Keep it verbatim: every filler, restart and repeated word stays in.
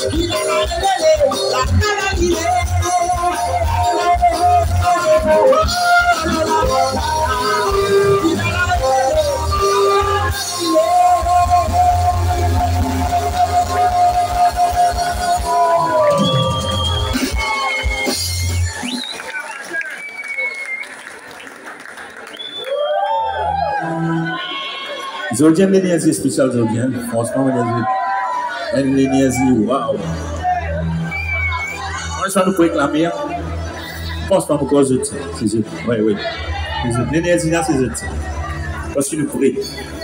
Zodiac l'énergie spéciale Zodiac, franchement l'énergie, waouh. Moi je vais nous réclamer, franchement pourquoi je dis, c'est je, oui oui, l'énergie là c'est je dis, parce que nous pourrions.